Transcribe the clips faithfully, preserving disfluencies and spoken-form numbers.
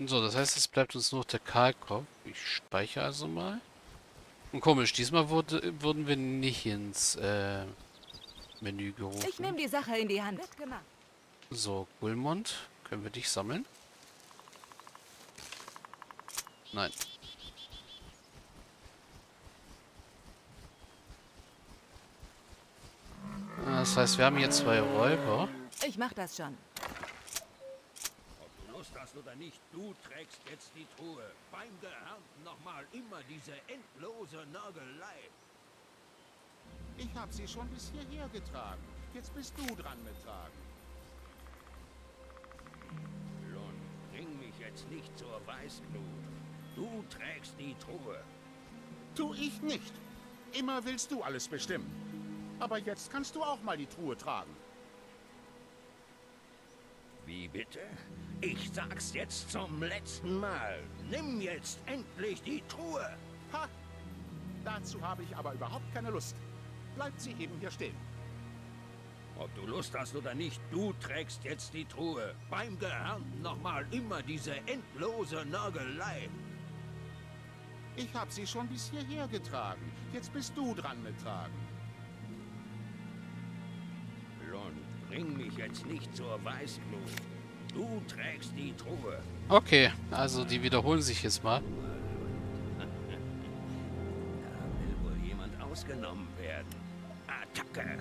So, das heißt, es bleibt uns nur der Kahlkopf. Ich speichere also mal. Und komisch, diesmal wurde, wurden wir nicht ins äh, Menü Ich nehme gerufen. die Sache in die Hand. Wird gemacht. So, Gulmund, können wir dich sammeln? Nein. Das heißt, wir haben hier zwei Räuber. Ich mach das schon. Ob du Lust hast oder nicht, du trägst jetzt die Truhe. Beim Geernten nochmal immer diese endlose Nörgelei. Ich habe sie schon bis hierher getragen. Jetzt bist du dran mit Tragen. Lund, bring mich jetzt nicht zur Weißglut. Du trägst die Truhe. Tu ich nicht. Immer willst du alles bestimmen. Aber jetzt kannst du auch mal die Truhe tragen. Wie bitte? Ich sag's jetzt zum letzten Mal. Nimm jetzt endlich die Truhe. Ha! Dazu habe ich aber überhaupt keine Lust. Bleibt sie eben hier stehen. Ob du Lust hast oder nicht, du trägst jetzt die Truhe. Beim Geernten nochmal immer diese endlose Nörgelei. Ich habe sie schon bis hierher getragen. Jetzt bist du dran mit Tragen. Lund, bring mich jetzt nicht zur Weißglut. Du trägst die Truhe. Okay, also die wiederholen sich jetzt mal. Da will wohl jemand ausgenommen werden. Attacke!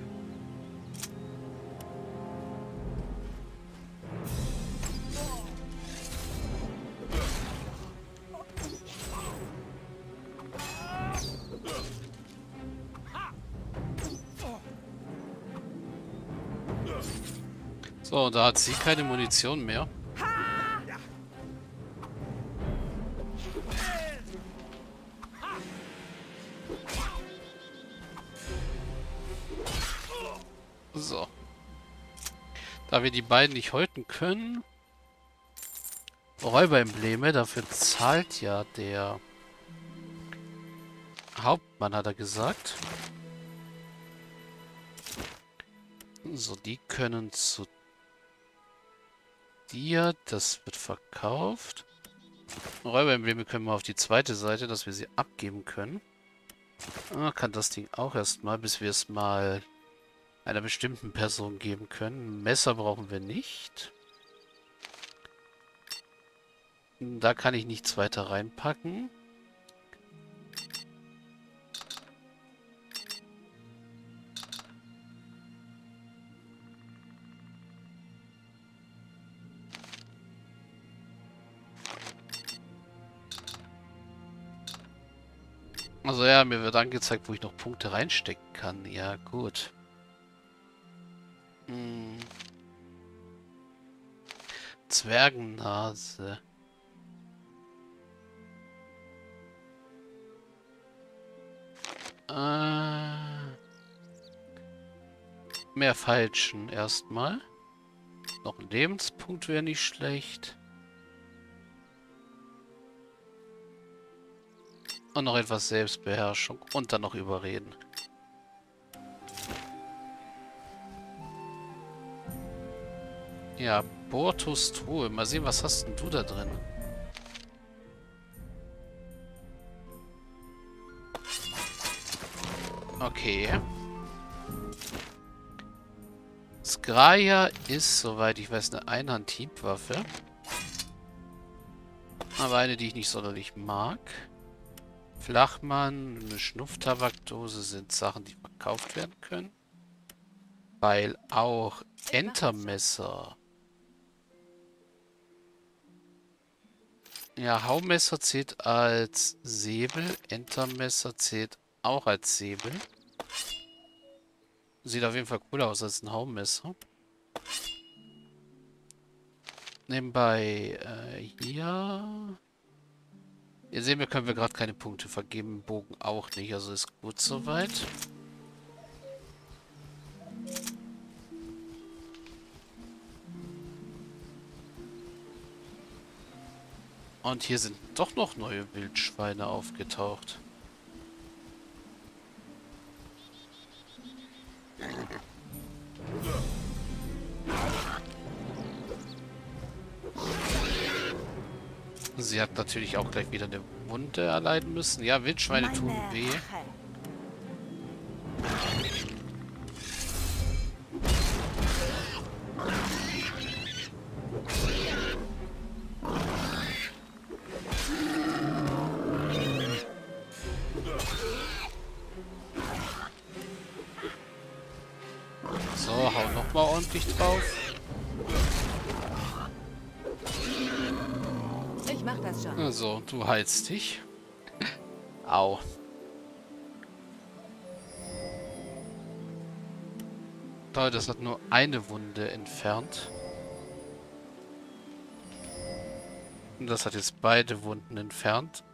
So, da hat sie keine Munition mehr. So. Da wir die beiden nicht häuten können. Räuberembleme, dafür zahlt ja der Hauptmann, hat er gesagt. So, die können zu dir. Das wird verkauft. Räuberembleme können wir auf die zweite Seite, dass wir sie abgeben können. Ah, kann das Ding auch erstmal, bis wir es mal einer bestimmten Person geben können. Messer brauchen wir nicht. Da kann ich nichts weiter reinpacken. Also ja, mir wird angezeigt, wo ich noch Punkte reinstecken kann. Ja, gut. Hm. Zwergennase. Äh, mehr Falschen erstmal. Noch ein Lebenspunkt wäre nicht schlecht. Und noch etwas Selbstbeherrschung. Und dann noch überreden. Ja, Bortus Truhe. Mal sehen, was hast denn du da drin? Okay. Skraja ist, soweit ich weiß, eine Einhand-Hiebwaffe. Aber eine, die ich nicht sonderlich mag. Flachmann, eine Schnupftabakdose sind Sachen, die verkauft werden können. Weil auch Entermesser. Ja, Haumesser zählt als Säbel. Entermesser zählt auch als Säbel. Sieht auf jeden Fall cooler aus als ein Haumesser. Nebenbei äh, hier. Ihr seht, wir können wir gerade keine Punkte vergeben. Bogen auch nicht, also ist gut soweit. Und hier sind doch noch neue Wildschweine aufgetaucht. Sie hat natürlich auch gleich wieder eine Wunde erleiden müssen. Ja, Wildschweine Meine tun weh. Rache. So, hau nochmal ordentlich drauf. Ich mach das schon. Also, du heilst dich. Au. Toll, das hat nur eine Wunde entfernt. Und das hat jetzt beide Wunden entfernt.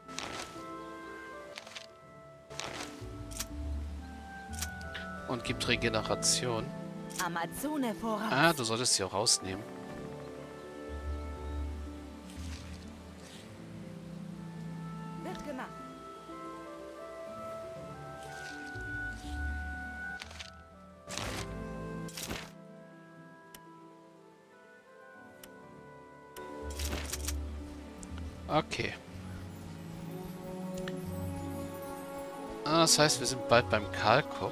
Und gibt Regeneration. Amazone voraus. Ah, du solltest sie auch rausnehmen. Wird gemacht. Okay. Ah, das heißt, wir sind bald beim Kahlkopf.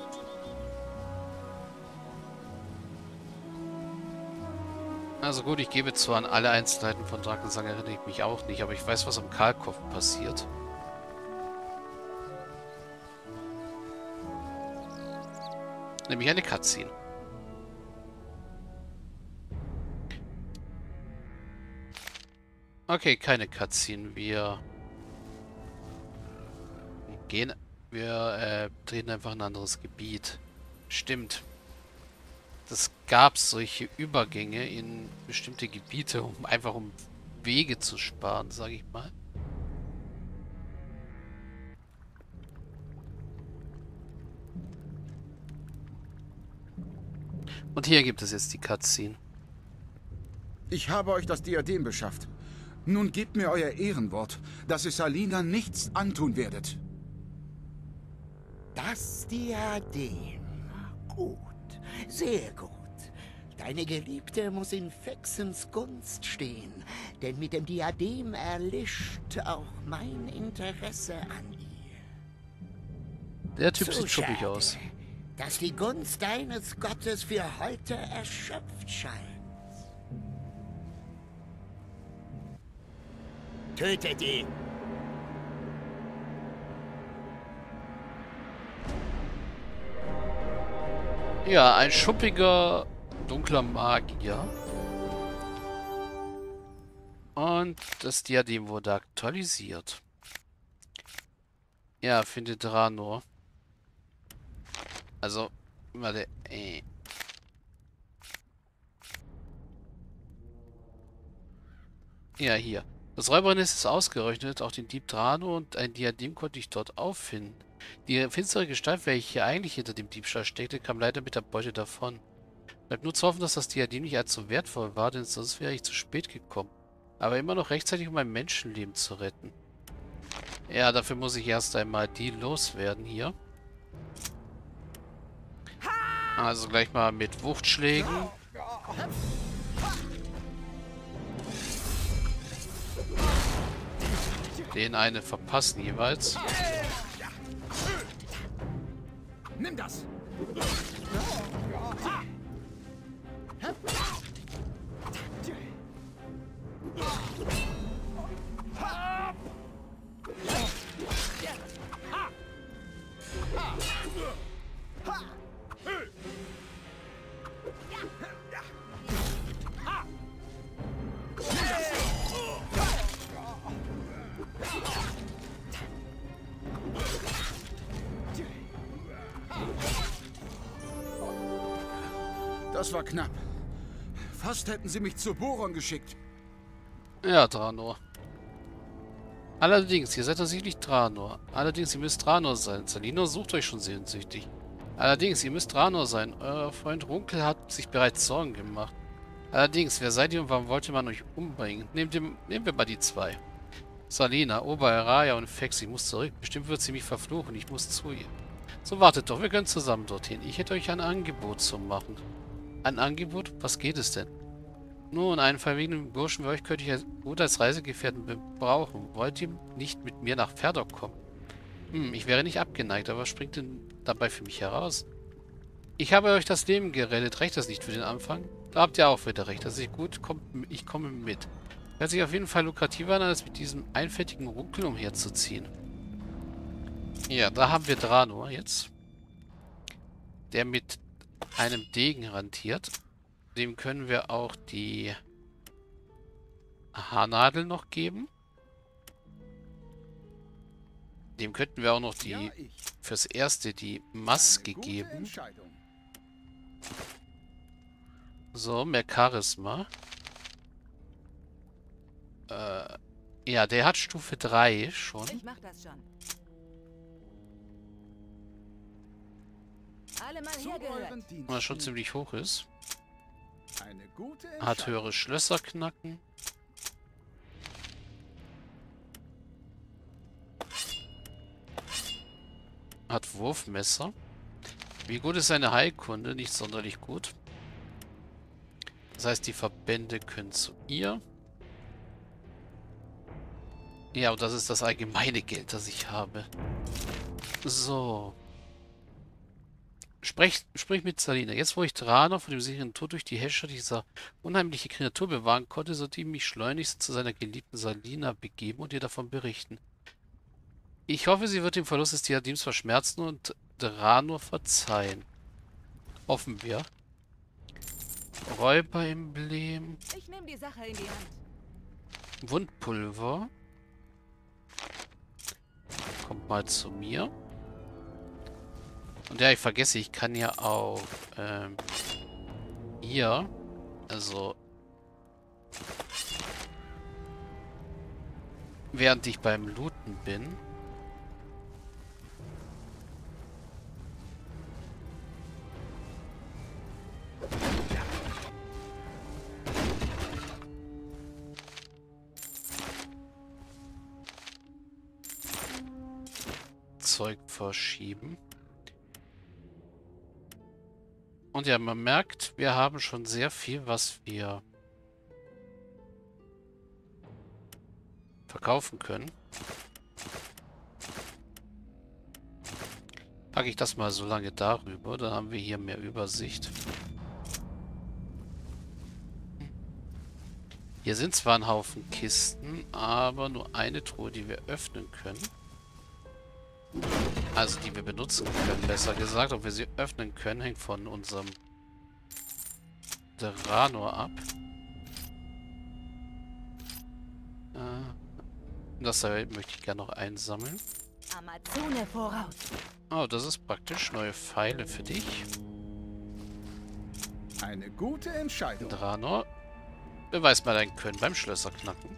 Also gut, ich gebe zwar an alle Einzelheiten von Drakensang erinnere ich mich auch nicht, aber ich weiß, was am Kahlkopf passiert. Nämlich eine Cutscene. Okay, keine Cutscene. Wir gehen, wir äh, treten einfach in ein anderes Gebiet. Stimmt. Das gab solche Übergänge in bestimmte Gebiete, um einfach um Wege zu sparen, sage ich mal. Und hier gibt es jetzt die Cutscene. Ich habe euch das Diadem beschafft. Nun gebt mir euer Ehrenwort, dass ihr Salina nichts antun werdet. Das Diadem. Gut, sehr gut. Deine Geliebte muss in Fexens Gunst stehen, denn mit dem Diadem erlischt auch mein Interesse an ihr. Der Typ So sieht schuppig schade, aus. dass die Gunst deines Gottes für heute erschöpft scheint. Tötet ihn! Ja, ein schuppiger, dunkler Magier. Und das Diadem wurde aktualisiert. Ja, finde Draenor. Also, warte, äh. Ja, hier. Das Räubernest ist ausgerechnet, auch den Dieb Draenor und ein Diadem konnte ich dort auffinden. Die finstere Gestalt, welche eigentlich hinter dem Diebstahl steckte, kam leider mit der Beute davon. Bleibt nur zu hoffen, dass das Diadem nicht allzu wertvoll war, denn sonst wäre ich zu spät gekommen. Aber immer noch rechtzeitig, um ein Menschenleben zu retten. Ja, dafür muss ich erst einmal die loswerden hier. Also gleich mal mit Wuchtschlägen. Den eine verpassen jeweils. Nimm das! Das war knapp. Fast hätten sie mich zu Boron geschickt. Ja, Draenor. Allerdings, ihr seid tatsächlich Draenor. Allerdings, ihr müsst Draenor sein. Salina sucht euch schon sehnsüchtig. Allerdings, ihr müsst Draenor sein. Euer Freund Runkel hat sich bereits Sorgen gemacht. Allerdings, wer seid ihr und warum wollte man euch umbringen? Nehmt ihr, nehmen wir mal die zwei. Salina, Ober, Raya und Fex, ich muss zurück. Bestimmt wird sie mich verfluchen. Ich muss zu ihr. So, wartet doch. Wir können zusammen dorthin. Ich hätte euch ein Angebot zu machen. Ein Angebot? Was geht es denn? Nun, einen verwegenen Burschen wie euch könnte ich als, gut als Reisegefährten gebrauchen. Wollt ihr nicht mit mir nach Ferdok kommen? Hm, ich wäre nicht abgeneigt, aber was springt denn dabei für mich heraus? Ich habe euch das Leben gerettet. Reicht das nicht für den Anfang? Da habt ihr auch wieder recht. Das ist gut. Kommt, ich komme mit. Hört sich auf jeden Fall lukrativer an, als mit diesem einfältigen Runkel umherzuziehen. Ja, da haben wir Draenor jetzt. Der mit einem Degen hantiert. Dem können wir auch die Haarnadel noch geben. Dem könnten wir auch noch die Ja, ich. fürs Erste die Maske Eine gute geben. Entscheidung. So, mehr Charisma. Äh, ja, der hat Stufe drei schon. Ich mach das schon. Alle mal Zu hergehört. euren Diensten. Was schon ziemlich hoch ist. Eine gute Hat Entscheidung. höhere Schlösser knacken. Hat Wurfmesser. Wie gut ist seine Heilkunde? Nicht sonderlich gut. Das heißt, die Verbände können zu ihr. Ja, und das ist das allgemeine Geld, das ich habe. So. Sprech, sprich mit Salina. Jetzt, wo ich Draenor vor dem sicheren Tod durch die Häscher dieser unheimlichen Kreatur bewahren konnte, sollte ich mich schleunigst zu seiner geliebten Salina begeben und ihr davon berichten. Ich hoffe, sie wird den Verlust des Diadems verschmerzen und Draenor verzeihen. Hoffen wir. Räuberemblem. Ich nehme die Sache in die Hand. Wundpulver. Kommt mal zu mir. Und ja, ich vergesse, ich kann ja auch ähm, hier, also während ich beim Looten bin, Zeug verschieben. Und ja, man merkt, wir haben schon sehr viel, was wir verkaufen können. Packe ich das mal so lange darüber, dann haben wir hier mehr Übersicht. Hier sind zwar ein Haufen Kisten, aber nur eine Truhe, die wir öffnen können. Also die wir benutzen können, besser gesagt. Ob wir sie öffnen können, hängt von unserem Draenor ab. Äh, das möchte ich gerne noch einsammeln. Amazone voraus. Oh, das ist praktisch. Neue Pfeile für dich. Eine gute Entscheidung. Draenor, beweis mal dein Können beim Schlösser knacken.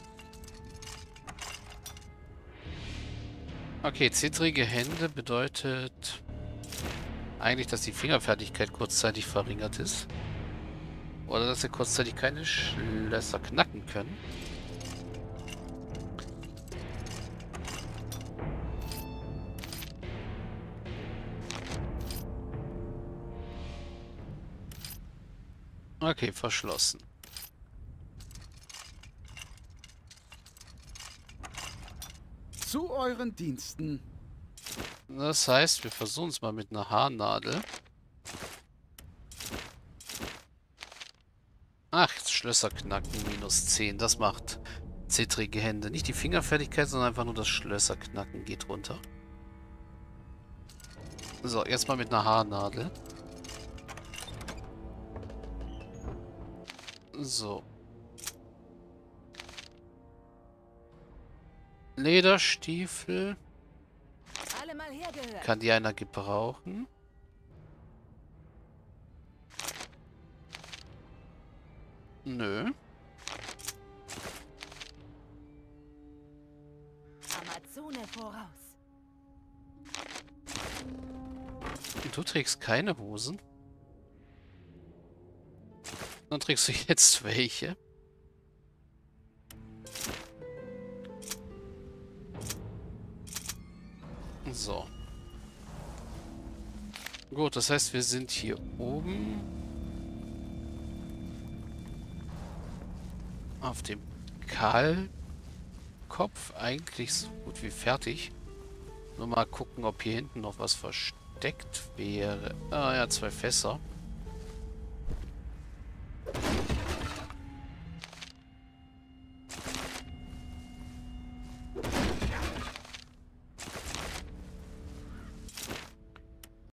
Okay, zittrige Hände bedeutet eigentlich, dass die Fingerfertigkeit kurzzeitig verringert ist. Oder dass wir kurzzeitig keine Schlösser knacken können. Okay, verschlossen. Zu euren Diensten. Das heißt, wir versuchen es mal mit einer Haarnadel. Ach, Schlösser knacken, minus zehn. Das macht zittrige Hände. Nicht die Fingerfertigkeit, sondern einfach nur das Schlösser knacken geht runter. So, jetzt mal mit einer Haarnadel. So. Lederstiefel. Alle mal hergehört. Kann die einer gebrauchen? Nö. Amazone voraus. Du trägst keine Hosen? Dann trägst du jetzt welche. So. Gut, das heißt, wir sind hier oben. auf dem Kahlkopf eigentlich so gut wie fertig. Nur mal gucken, ob hier hinten noch was versteckt wäre. Ah ja, zwei Fässer.